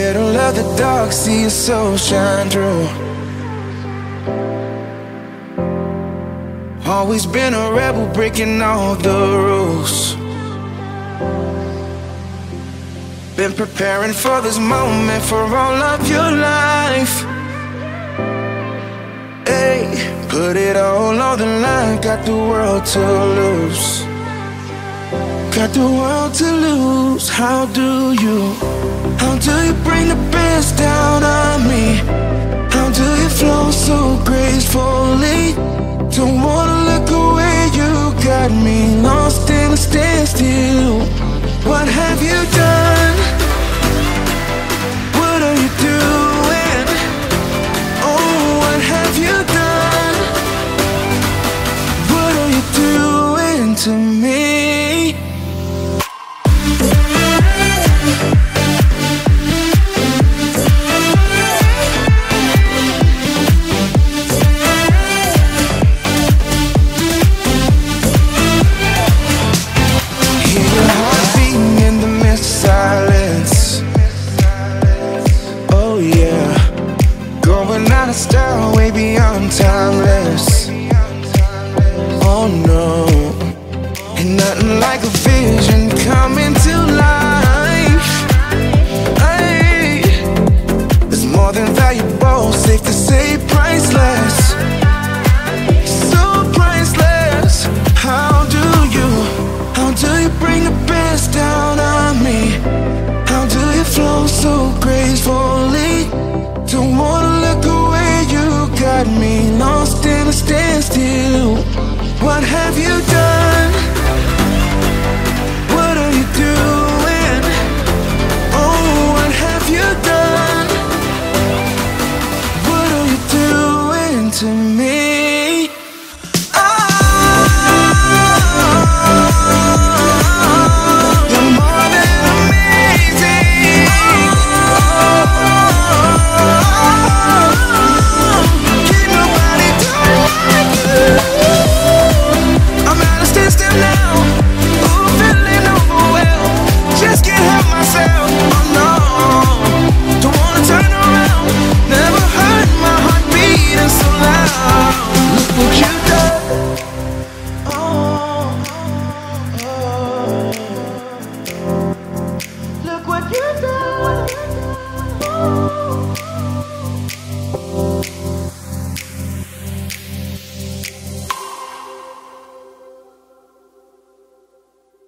middle of the dark, see your soul shine through. Always been a rebel, breaking all the rules. Been preparing for this moment for all of your life. Hey, put it all on the line, got the world to lose. Got the world to lose. How do you bring the best down on me? How do you flow so gracefully? Don't wanna look away, you got me lost in a standstill. What have you done? What are you doing? Oh, what have you done? What are you doing to me? Style way beyond timeless. Oh no, ain't nothing like a vision coming to life. Hey, it's more than valuable, safe to say priceless. So priceless. How do you bring the best down on me? How do you flow so gracefully? Don't wanna look away, you got me lost in a standstill. What have you done?